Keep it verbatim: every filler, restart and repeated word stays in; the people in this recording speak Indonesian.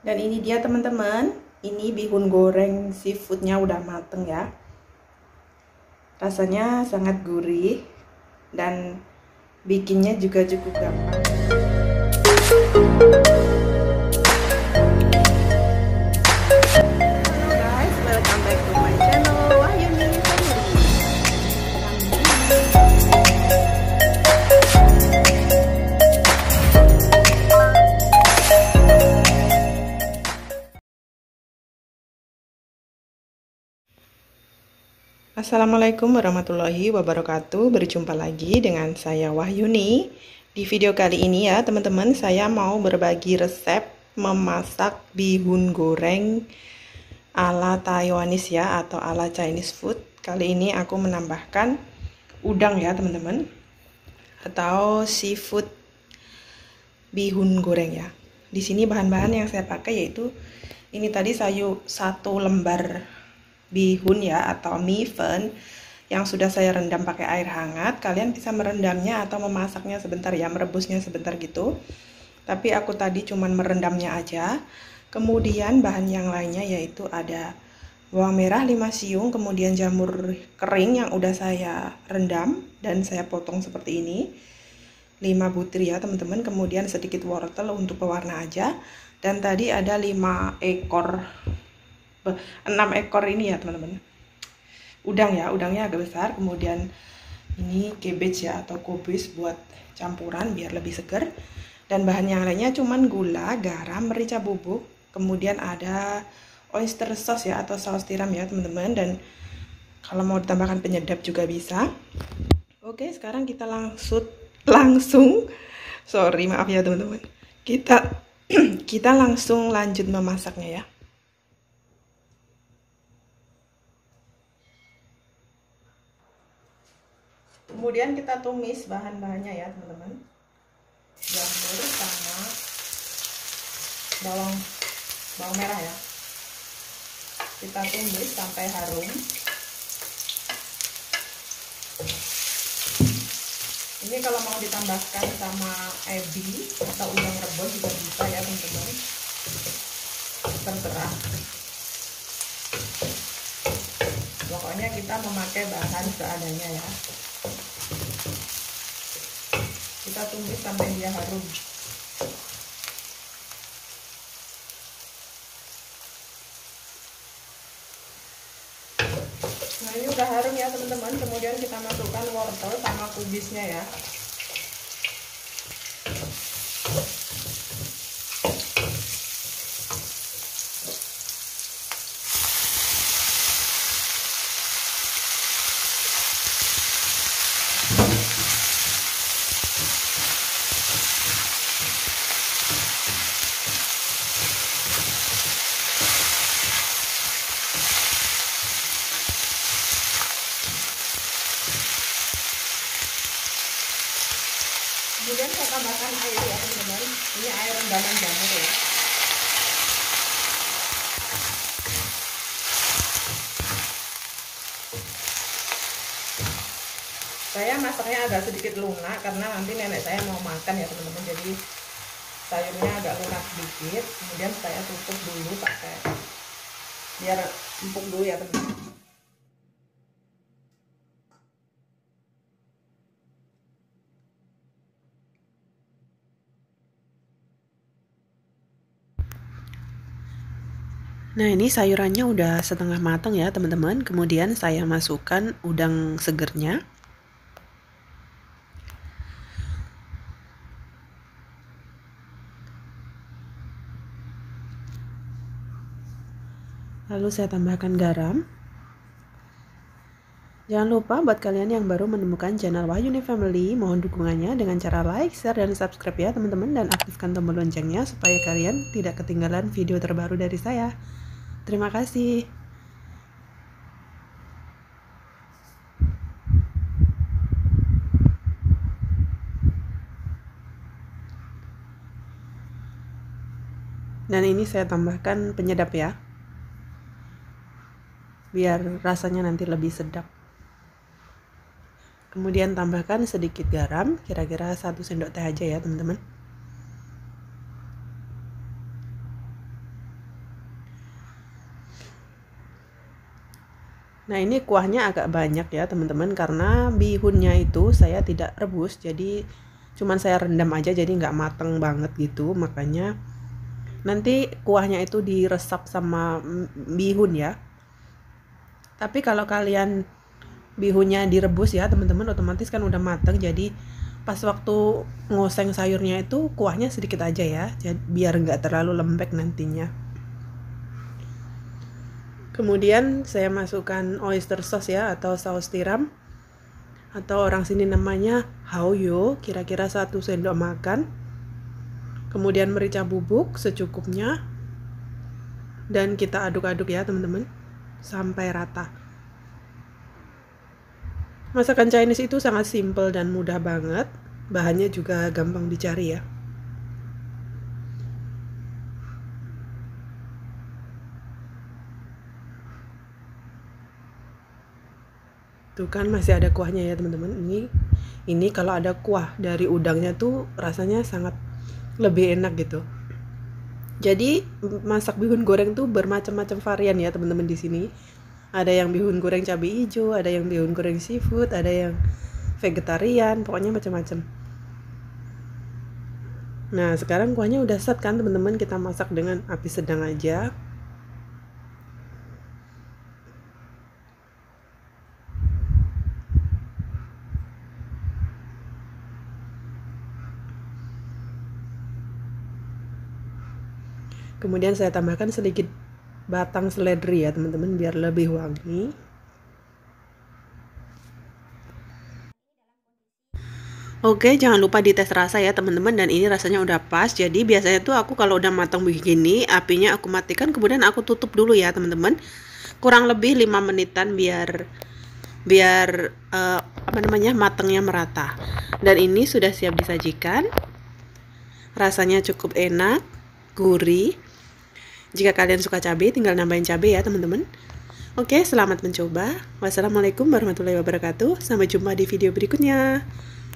Dan ini dia teman-teman, ini bihun goreng seafoodnya udah mateng ya. Rasanya sangat gurih dan bikinnya juga cukup gampang. Halo guys, welcome back to my channel Wahyuni Family. Assalamualaikum warahmatullahi wabarakatuh. Berjumpa lagi dengan saya Wahyuni. Di video kali ini ya teman-teman, saya mau berbagi resep memasak bihun goreng ala Taiwanese ya, atau ala Chinese food. Kali ini aku menambahkan udang ya teman-teman, atau seafood bihun goreng ya. Di sini bahan-bahan yang saya pakai yaitu ini tadi sayur satu lembar bihun ya, atau mie fen yang sudah saya rendam pakai air hangat. Kalian bisa merendamnya atau memasaknya sebentar ya, merebusnya sebentar gitu. Tapi aku tadi cuman merendamnya aja. Kemudian bahan yang lainnya yaitu ada bawang merah lima siung, kemudian jamur kering yang udah saya rendam dan saya potong seperti ini, lima butir ya teman-teman. Kemudian sedikit wortel untuk pewarna aja. Dan tadi ada lima ekor enam ekor ini ya teman-teman, udang ya, udangnya agak besar. Kemudian ini cabbage ya, atau kubis buat campuran biar lebih seger. Dan bahan yang lainnya cuman gula, garam, merica bubuk, kemudian ada oyster sauce ya, atau saus tiram ya teman-teman. Dan kalau mau ditambahkan penyedap juga bisa. Oke, sekarang kita langsung langsung sorry maaf ya teman-teman, kita kita langsung lanjut memasaknya ya. Kemudian kita tumis bahan-bahannya ya teman-teman. Jamur sama bawang bawang merah ya. Kita tumis sampai harum. Ini kalau mau ditambahkan sama ebi atau udang rebus juga bisa ya teman-teman. Terserah. Pokoknya kita memakai bahan seadanya ya. Kita tumis sampai dia harum. Nah ini udah harum ya teman-teman. Kemudian kita masukkan wortel sama kubisnya ya. Kemudian saya tambahkan air ya teman-teman. Ini air rendaman jamur ya. Saya masaknya agak sedikit lunak karena nanti nenek saya mau makan ya teman-teman. Jadi sayurnya agak lunak sedikit. Kemudian saya tutup dulu pakai biar empuk dulu ya teman-teman. Nah ini sayurannya udah setengah matang ya teman-teman. Kemudian saya masukkan udang segernya. Lalu saya tambahkan garam. Jangan lupa buat kalian yang baru menemukan channel Wahyuni Family, mohon dukungannya dengan cara like, share, dan subscribe ya teman-teman. Dan aktifkan tombol loncengnya supaya kalian tidak ketinggalan video terbaru dari saya. Terima kasih. Dan ini saya tambahkan penyedap ya, biar rasanya nanti lebih sedap. Kemudian tambahkan sedikit garam, kira-kira satu sendok teh aja ya teman-teman. Nah, ini kuahnya agak banyak ya teman-teman, karena bihunnya itu saya tidak rebus, jadi cuman saya rendam aja, jadi nggak mateng banget gitu. Makanya nanti kuahnya itu diresap sama bihun ya. Tapi kalau kalian bihunnya direbus ya teman-teman, otomatis kan udah mateng, jadi pas waktu ngoseng sayurnya itu kuahnya sedikit aja ya, jadi biar nggak terlalu lembek nantinya. Kemudian saya masukkan oyster sauce ya, atau saus tiram, atau orang sini namanya haoyo, kira-kira satu sendok makan. Kemudian merica bubuk secukupnya, dan kita aduk-aduk ya teman-teman sampai rata. Masakan Chinese itu sangat simple dan mudah banget, bahannya juga gampang dicari ya. Tuh kan masih ada kuahnya ya teman-teman. Ini ini kalau ada kuah dari udangnya tuh rasanya sangat lebih enak gitu. Jadi masak bihun goreng tuh bermacam-macam varian ya teman-teman di sini. Ada yang bihun goreng cabai hijau, ada yang bihun goreng seafood, ada yang vegetarian, pokoknya macam-macam. Nah, sekarang kuahnya udah set kan teman-teman, kita masak dengan api sedang aja. Kemudian saya tambahkan sedikit batang seledri ya teman-teman, biar lebih wangi. Oke, jangan lupa dites rasa ya teman-teman, dan ini rasanya udah pas. Jadi biasanya tuh aku kalau udah matang begini, apinya aku matikan, kemudian aku tutup dulu ya teman-teman. Kurang lebih lima menitan biar biar uh, apa namanya matangnya merata. Dan ini sudah siap disajikan. Rasanya cukup enak, gurih. Jika kalian suka cabai, tinggal nambahin cabai ya teman-teman. Oke, selamat mencoba. Wassalamualaikum warahmatullahi wabarakatuh. Sampai jumpa di video berikutnya.